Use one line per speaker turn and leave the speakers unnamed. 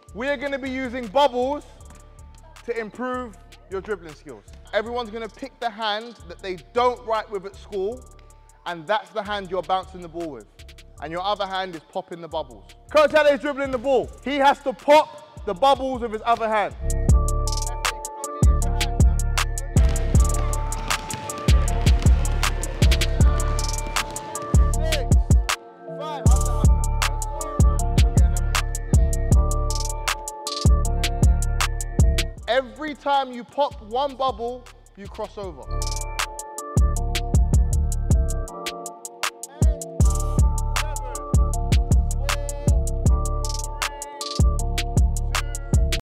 We are going to be using bubbles to improve your dribbling skills. Everyone's going to pick the hand that they don't write with at school, and that's the hand you're bouncing the ball with. And your other hand is popping the bubbles. Coach Halle is dribbling the ball. He has to pop the bubbles with his other hand. Every time you pop one bubble, you cross over.